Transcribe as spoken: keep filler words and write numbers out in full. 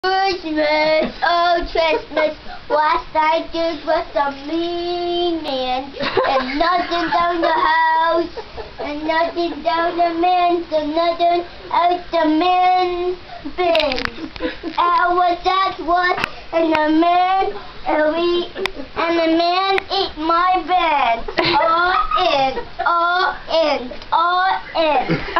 Christmas, oh Christmas, last I did was a mean man, and nothing down the house, and nothing down the men's, and nothing out the men's bin. I was that one, and the man, and we, and the man ate my bed, all in, all in, all in.